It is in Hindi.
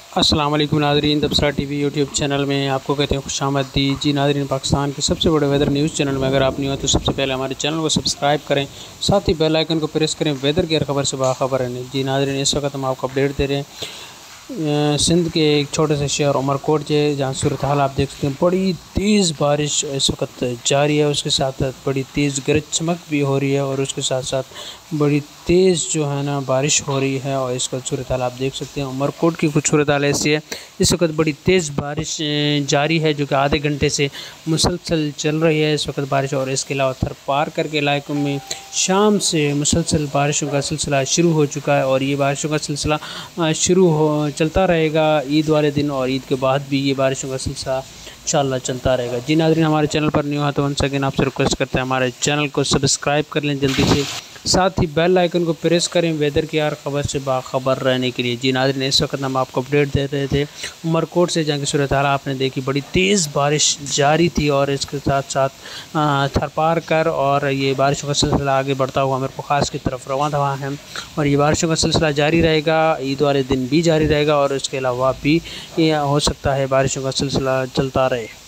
अस्सलाम वालेकुम नाज़रीन, तबसरा टीवी यूट्यूब चैनल में आपको कहते हैं खुशामदीद। जी नाज़रीन, पाकिस्तान के सबसे बड़े वेदर न्यूज़ चैनल में अगर आप नहीं हो तो सबसे पहले हमारे चैनल को सब्सक्राइब करें, साथ ही बेल आइकन को प्रेस करें वेदर की हर खबर से बाखबर रहने। जी नाज़रीन, इस वक्त हम आपको अपडेट दे रहे हैं सिंध के एक छोटे से शहर उमरकोट से, जहाँ सूरत हाल आप देख सकते हैं। बड़ी तेज़ बारिश इस वक्त जारी है, उसके साथ साथ बड़ी तेज़ गरज चमक भी हो रही है और उसके साथ साथ बड़ी तेज़ जो है ना बारिश हो रही है। और इस वक्त सूरत हाल आप देख सकते हैं। उमरकोट की कुछ सूरत हाल ऐसी है, इस वक्त बड़ी तेज़ बारिश जारी है जो कि आधे घंटे से मुसलसल चल रही है इस वक्त बारिश। और इसके अलावा थरपार करके इलाकों में शाम से मुसलसल बारिशों का सिलसिला शुरू हो चुका है और ये बारिशों का सिलसिला चलता रहेगा ईद वाले दिन, और ईद के बाद भी ये बारिशों का सिलसिला इंशाअल्लाह चलता रहेगा। जी नाज़रीन, हमारे चैनल पर न्यू है तो वंस अगेन आपसे रिक्वेस्ट करते हैं हमारे चैनल को सब्सक्राइब कर लें जल्दी से, साथ ही बेल आइकन को प्रेस करें वेदर की हर खबर से बाखबर रहने के लिए। जी नाज़रीन, इस वक्त हम आपको अपडेट दे रहे थे उमरकोट से, जहाँ की सूरत हाल आपने देखी। बड़ी तेज़ बारिश जारी थी और इसके साथ साथ थरपार कर और ये बारिशों का सिलसिला आगे बढ़ता हुआ मेरे को ख़ास की तरफ रवाना है। और ये बारिशों का सिलसिला जारी रहेगा, ईद वाले दिन भी जारी रहेगा और इसके अलावा भी हो सकता है बारिशों का सिलसिला चलता रहे।